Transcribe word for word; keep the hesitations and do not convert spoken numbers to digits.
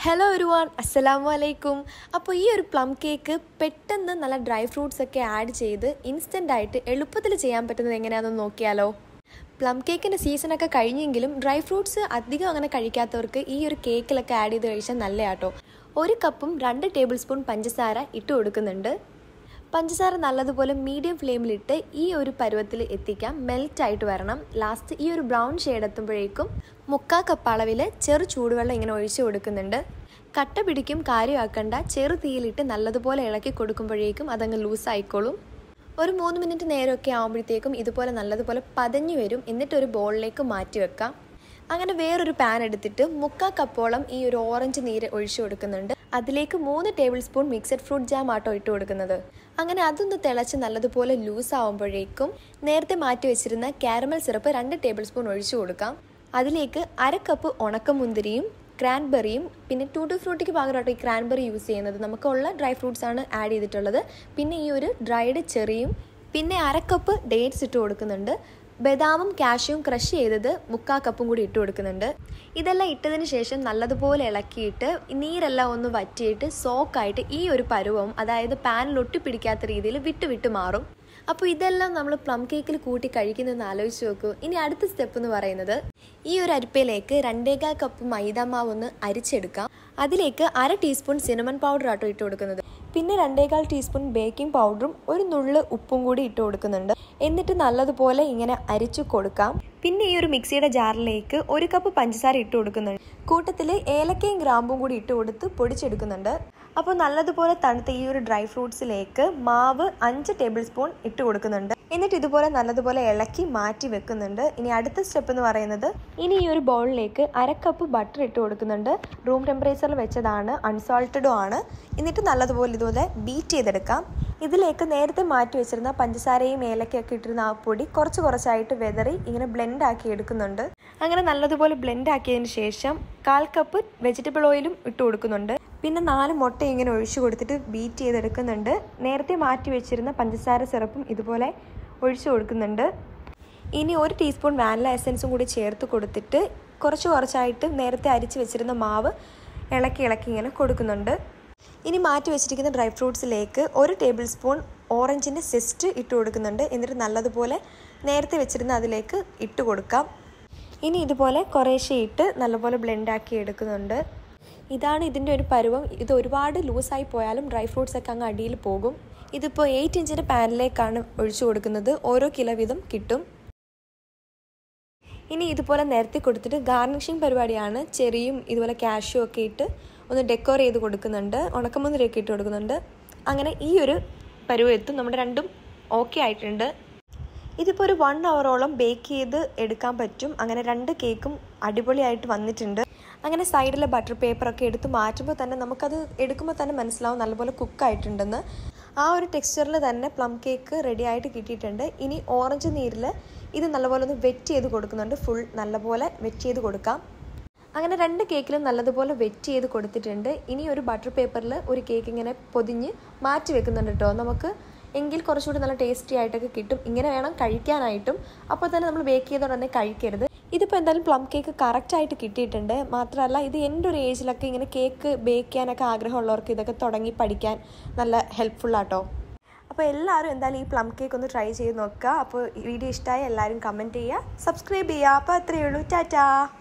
Hello everyone, അസ്സലാമു അലൈക്കും. അപ്പോൾ ഈ ഒരു പ്ലം കേക്ക് പെട്ടെന്ന് നല്ല ഡ്രൈ ഫ്രൂട്ട്സ് ഒക്കെ ആഡ് ചെയ്ത് ഇൻസ്റ്റൻ്റ് ആയിട്ട് എളുപ്പത്തിൽ ചെയ്യാൻ പറ്റുന്നത് എങ്ങനെയാണെന്ന് നോക്കിയാലോ. പ്ലം കേക്കിൻ്റെ സീസണൊക്കെ കഴിഞ്ഞെങ്കിലും ഡ്രൈ ഫ്രൂട്ട്സ് അധികം അങ്ങനെ കഴിക്കാത്തവർക്ക് ഈ ഒരു കേക്കിലൊക്കെ ആഡ് ചെയ്ത് കഴിച്ചാൽ നല്ലതാട്ടോ. ഒരു കപ്പും രണ്ട് ടേബിൾ സ്പൂൺ പഞ്ചസാര ഇട്ട് കൊടുക്കുന്നുണ്ട്. പഞ്ചസാര നല്ലതുപോലെ മീഡിയം ഫ്ലെയിമിലിട്ട് ഈ ഒരു പരുവത്തിൽ എത്തിക്കാം. മെൽറ്റായിട്ട് വരണം. ലാസ്റ്റ് ഈ ഒരു ബ്രൗൺ ഷെയ്ഡ് എത്തുമ്പോഴേക്കും മുക്കാ കപ്പ് അളവിൽ ചെറു ചൂടുവെള്ളം ഇങ്ങനെ ഒഴിച്ചു കൊടുക്കുന്നുണ്ട്. കട്ട പിടിക്കും കാര്യമാക്കണ്ട. ചെറു തീയിലിട്ട് നല്ലതുപോലെ ഇളക്കി കൊടുക്കുമ്പോഴേക്കും അതങ്ങ് ലൂസായിക്കോളും. ഒരു മൂന്ന് മിനിറ്റ് നേരമൊക്കെ ആകുമ്പോഴത്തേക്കും ഇതുപോലെ നല്ലതുപോലെ പതഞ്ഞു വരും. എന്നിട്ടൊരു ബോളിലേക്ക് മാറ്റി വെക്കാം. അങ്ങനെ വേറൊരു പാൻ എടുത്തിട്ട് മുക്കാ കപ്പോളം ഈ ഒരു ഓറഞ്ച് നീര് ഒഴിച്ചു കൊടുക്കുന്നുണ്ട്. അതിലേക്ക് മൂന്ന് tablespoon mixed fruit jam ആട്ടോ ഇട്ട് കൊടുക്കുന്നത്. അങ്ങനെ അതൊന്ന് തിളച്ച് നല്ലതുപോലെ ലൂസ് ആവുമ്പോഴേക്കും നേരത്തെ മാറ്റി വെച്ചിരുന്ന കാരമൽ സിറപ്പ് രണ്ട് ടേബിൾ സ്പൂൺ ഒഴിച്ചു കൊടുക്കാം. അതിലേക്ക് അര കപ്പ് ഉണക്കമുന്തിരിയും ക്രാൻബെറിയും പിന്നെ ടൂട്ടി ഫ്രൂട്ടിക്ക് പകരമായിട്ട് ഈ ക്രാൻബെറി യൂസ് ചെയ്യുന്നത്. നമുക്കുള്ള ഡ്രൈ ഫ്രൂട്ട്സ് ആണ് ആഡ് ചെയ്തിട്ടുള്ളത്. പിന്നെ ഈ ഒരു ഡ്രൈഡ് ചെറിയും പിന്നെ അര കപ്പ് ഡേറ്റ്സ് ഇട്ട് കൊടുക്കുന്നുണ്ട്. ബദാമും കാഷ്യൂവും ക്രഷ് ചെയ്തത് മുക്കാ കപ്പും കൂടി ഇട്ട് കൊടുക്കുന്നുണ്ട്. ഇതെല്ലാം ഇട്ടതിന് ശേഷം നല്ലതുപോലെ ഇളക്കിയിട്ട് നീരെല്ലാം ഒന്ന് വറ്റിയിട്ട് സോക്കായിട്ട് ഈ ഒരു പരുവം, അതായത് പാനിൽ ഒട്ടിപ്പിടിക്കാത്ത രീതിയിൽ വിട്ട് വിട്ട് മാറും. അപ്പോൾ ഇതെല്ലാം നമ്മൾ പ്ലം കേക്കിൽ കൂട്ടി കഴിക്കുന്നതെന്ന് ആലോചിച്ച് നോക്കൂ. ഇനി അടുത്ത സ്റ്റെപ്പ് എന്ന് പറയുന്നത് ഈ ഒരു അരിപ്പയിലേക്ക് രണ്ടേകാൽ കപ്പ് മൈദാമാവ് ഒന്ന് അരിച്ചെടുക്കാം. അതിലേക്ക് അര ടീസ്പൂൺ സിനമൺ പൗഡർ ആട്ടോ ഇട്ട് കൊടുക്കുന്നത്. പിന്നെ രണ്ടേകാൽ ടീസ്പൂൺ ബേക്കിംഗ് പൗഡറും ഒരു നുള്ള് ഉപ്പും കൂടി ഇട്ട് കൊടുക്കുന്നുണ്ട്. എന്നിട്ട് നല്ലതുപോലെ ഇങ്ങനെ അരിച്ചു കൊടുക്കാം. പിന്നെ ഈ ഒരു മിക്സിയുടെ ജാറിലേക്ക് ഒരു കപ്പ് പഞ്ചസാര ഇട്ട് കൊടുക്കുന്നുണ്ട്. കൂട്ടത്തിൽ ഏലക്കയും ഗ്രാമ്പും കൂടി ഇട്ട് കൊടുത്ത് പൊടിച്ചെടുക്കുന്നുണ്ട്. അപ്പോൾ നല്ലതുപോലെ തണുത്ത ഈ ഒരു ഡ്രൈ ഫ്രൂട്ട്സിലേക്ക് മാവ് അഞ്ച് ടേബിൾ സ്പൂൺ ഇട്ട് കൊടുക്കുന്നുണ്ട്. എന്നിട്ട് ഇതുപോലെ നല്ലതുപോലെ ഇളക്കി മാറ്റി വെക്കുന്നുണ്ട്. ഇനി അടുത്ത സ്റ്റെപ്പ് എന്ന് പറയുന്നത് ഇനി ഈ ഒരു ബൗളിലേക്ക് അര കപ്പ് ബട്ടർ ഇട്ട് കൊടുക്കുന്നുണ്ട്. റൂം ടെമ്പറേച്ചറിൽ വെച്ചതാണ്, അൺസോൾട്ടഡും ആണ്. എന്നിട്ട് നല്ലതുപോലെ ഇതുപോലെ ബീറ്റ് ചെയ്തെടുക്കാം. ഇതിലേക്ക് നേരത്തെ മാറ്റി വെച്ചിരുന്ന പഞ്ചസാരയും ഏലക്കയൊക്കെ ഇട്ടിരുന്ന ആ പൊടി കുറച്ച് കുറച്ചായിട്ട് വെതറി ഇങ്ങനെ ബ്ലെൻഡ് ആക്കി എടുക്കുന്നുണ്ട്. അങ്ങനെ നല്ലതുപോലെ ബ്ലെൻഡ് ആക്കിയതിന് ശേഷം കാൽ കപ്പ് വെജിറ്റബിൾ ഓയിലും ഇട്ട് കൊടുക്കുന്നുണ്ട്. പിന്നെ നാല് മുട്ട ഇങ്ങനെ ഒഴിച്ചു കൊടുത്തിട്ട് ബീറ്റ് ചെയ്തെടുക്കുന്നുണ്ട്. നേരത്തെ മാറ്റി വെച്ചിരുന്ന പഞ്ചസാര സിറപ്പും ഇതുപോലെ ഒഴിച്ചു കൊടുക്കുന്നുണ്ട്. ഇനി ഒരു ടീസ്പൂൺ വാനില എസൻസും കൂടി ചേർത്ത് കൊടുത്തിട്ട് കുറച്ച് കുറച്ചായിട്ട് നേരത്തെ അരിച്ച് വെച്ചിരുന്ന മാവ് ഇളക്കി ഇളക്കി ഇങ്ങനെ കൊടുക്കുന്നുണ്ട്. ഇനി മാറ്റി വെച്ചിരിക്കുന്ന ഡ്രൈ ഫ്രൂട്ട്സിലേക്ക് ഒരു ടേബിൾ സ്പൂൺ ഓറഞ്ചിൻ്റെ സെസ്റ്റ് ഇട്ട് കൊടുക്കുന്നുണ്ട്. എന്നിട്ട് നല്ലതുപോലെ നേരത്തെ വെച്ചിരുന്ന അതിലേക്ക് ഇട്ട് കൊടുക്കാം. ഇനി ഇതുപോലെ കുറേശ്ശെ ഇട്ട് നല്ലപോലെ ബ്ലെൻഡാക്കി എടുക്കുന്നുണ്ട്. ഇതാണ് ഇതിൻ്റെ ഒരു പരുവം. ഇത് ഒരുപാട് ലൂസായി പോയാലും ഡ്രൈ ഫ്രൂട്ട്സ് ഒക്കെ അങ്ങ് അടിയിൽ പോകും. ഇതിപ്പോൾ എയ്റ്റ് ഇഞ്ചിൻ്റെ പാനിലേക്കാണ് ഒഴിച്ചു കൊടുക്കുന്നത്. ഓരോ കിലോ വീതം കിട്ടും. ഇനി ഇതുപോലെ നിരത്തി കൊടുത്തിട്ട് ഗാർണിഷിങ് പരിപാടിയാണ്. ചെറിയും ഇതുപോലെ കാഷ്യൂ ഒക്കെ ഇട്ട് ഒന്ന് ഡെക്കോർ ചെയ്ത് കൊടുക്കുന്നുണ്ട്. ഉണക്കമുന്തിരിയൊക്കെ ഇട്ട് കൊടുക്കുന്നുണ്ട്. അങ്ങനെ ഈ ഒരു പരുവം എത്തും. നമ്മുടെ രണ്ടും ഓക്കെ ആയിട്ടുണ്ട്. ഇതിപ്പോൾ ഒരു വൺ അവറോളം ബേക്ക് ചെയ്ത് എടുക്കാൻ പറ്റും. അങ്ങനെ രണ്ട് കേക്കും അടിപൊളിയായിട്ട് വന്നിട്ടുണ്ട്. അങ്ങനെ സൈഡിലെ ബട്ടർ പേപ്പറൊക്കെ എടുത്ത് മാറ്റുമ്പോൾ തന്നെ നമുക്കത് എടുക്കുമ്പോൾ തന്നെ മനസ്സിലാവും നല്ലപോലെ കുക്കായിട്ടുണ്ടെന്ന്. ആ ഒരു ടെക്സ്ചറിൽ തന്നെ പ്ലം കേക്ക് റെഡി ആയിട്ട് കിട്ടിയിട്ടുണ്ട്. ഇനി ഓറഞ്ച് നീരിൽ ഇത് നല്ലപോലെ ഒന്ന് വെറ്റ് ചെയ്ത് കൊടുക്കുന്നുണ്ട്. ഫുൾ നല്ലപോലെ വെറ്റ് ചെയ്ത് കൊടുക്കാം. അങ്ങനെ രണ്ട് കേക്കിലും നല്ലതുപോലെ വെറ്റ് ചെയ്ത് കൊടുത്തിട്ടുണ്ട്. ഇനി ഒരു ബട്ടർ പേപ്പറിൽ ഒരു കേക്ക് ഇങ്ങനെ പൊതിഞ്ഞ് മാറ്റി വെക്കുന്നുണ്ട് കേട്ടോ. നമുക്ക് എങ്കിൽ കുറച്ചുകൂടി നല്ല ടേസ്റ്റി ആയിട്ടൊക്കെ കിട്ടും. ഇങ്ങനെ വേണം കഴിക്കാനായിട്ടും. അപ്പോൾ തന്നെ നമ്മൾ ബേക്ക് ചെയ്തോടെ തന്നെ കഴിക്കരുത്. ഇതിപ്പോൾ എന്തായാലും പ്ലം കേക്ക് കറക്റ്റായിട്ട് കിട്ടിയിട്ടുണ്ട്. മാത്രമല്ല ഇത് എൻ്റെ ഒരു ഏജിലൊക്കെ ഇങ്ങനെ കേക്ക് ബേക്ക് ചെയ്യാനൊക്കെ ആഗ്രഹമുള്ളവർക്ക് ഇതൊക്കെ തുടങ്ങി പഠിക്കാൻ നല്ല ഹെൽപ്ഫുള്ളാട്ടോ. അപ്പോൾ എല്ലാവരും എന്തായാലും ഈ പ്ലം കേക്ക് ഒന്ന് ട്രൈ ചെയ്ത് നോക്കുക. അപ്പോൾ വീഡിയോ ഇഷ്ടമായി എല്ലാവരും കമൻറ്റ് ചെയ്യുക, സബ്സ്ക്രൈബ് ചെയ്യുക. അപ്പോൾ അത്രയേ ഉള്ളൂ. ടാറ്റാ.